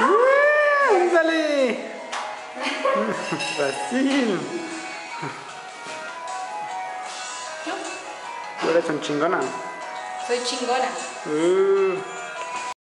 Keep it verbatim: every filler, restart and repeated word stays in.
¡Uh! ¡Sale! Brasil. ¿Yo? Tú eres un chingona. Soy chingona. Uh.